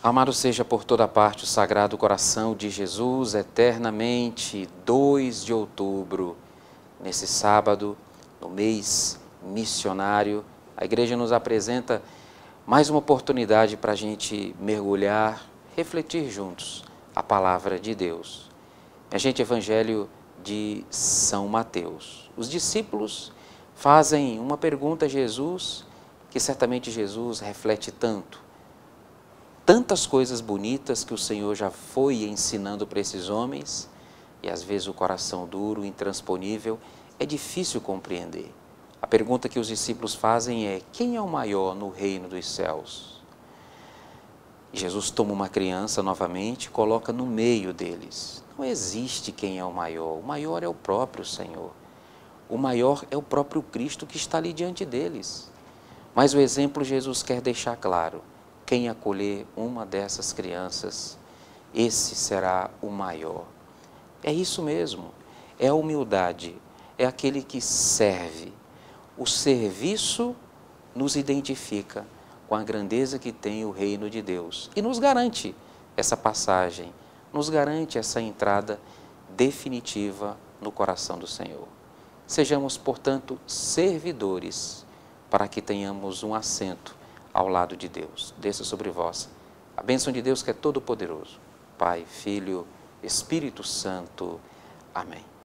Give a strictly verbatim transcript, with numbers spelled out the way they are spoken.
Amado seja por toda parte o Sagrado Coração de Jesus, eternamente, dois de outubro, nesse sábado, no mês missionário, a Igreja nos apresenta mais uma oportunidade para a gente mergulhar, refletir juntos a Palavra de Deus. A gente, Evangelho de São Mateus. Os discípulos fazem uma pergunta a Jesus, que certamente Jesus reflete tanto. Tantas coisas bonitas que o Senhor já foi ensinando para esses homens, e às vezes o coração duro, intransponível, é difícil compreender. A pergunta que os discípulos fazem é: quem é o maior no reino dos céus? Jesus toma uma criança novamente e coloca no meio deles. Não existe quem é o maior, o maior é o próprio Senhor. O maior é o próprio Cristo que está ali diante deles. Mas o exemplo Jesus quer deixar claro: quem acolher uma dessas crianças, esse será o maior. É isso mesmo, é a humildade, é aquele que serve. O serviço nos identifica com a grandeza que tem o reino de Deus e nos garante essa passagem, nos garante essa entrada definitiva no coração do Senhor. Sejamos, portanto, servidores, para que tenhamos um assento ao lado de Deus. Desça sobre vós a bênção de Deus, que é todo-poderoso, Pai, Filho, Espírito Santo. Amém.